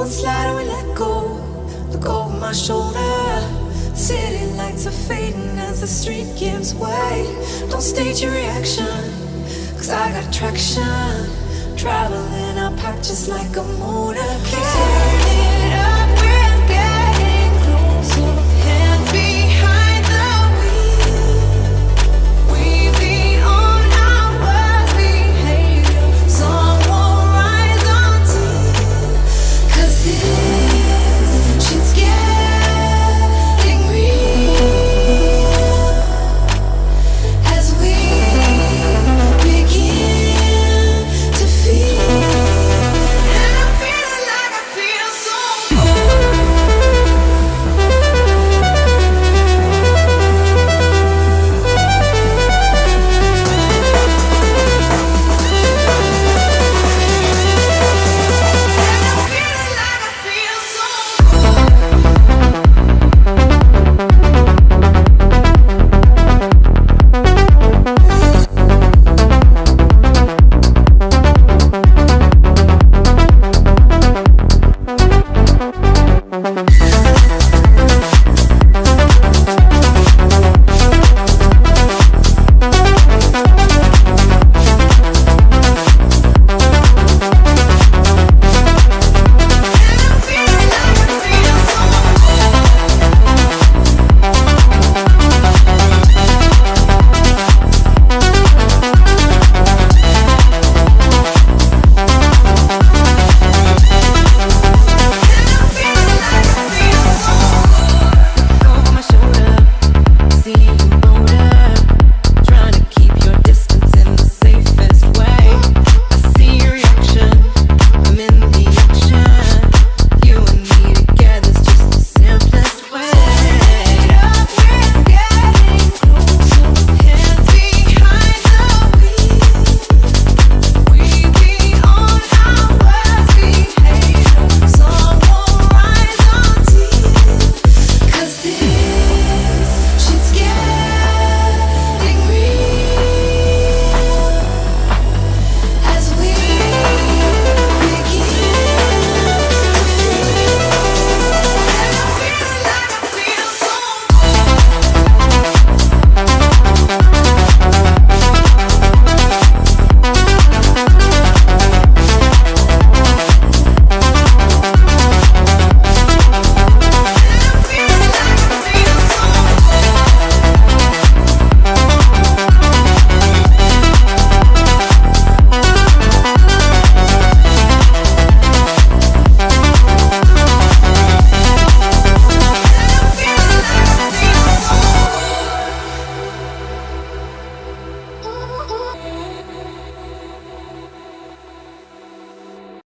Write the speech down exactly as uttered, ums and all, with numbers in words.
One slide and we let go. Look over my shoulder. City lights are fading as the street gives way. Don't stage your reaction, cause I got traction. Traveling up pack just like a motorcade.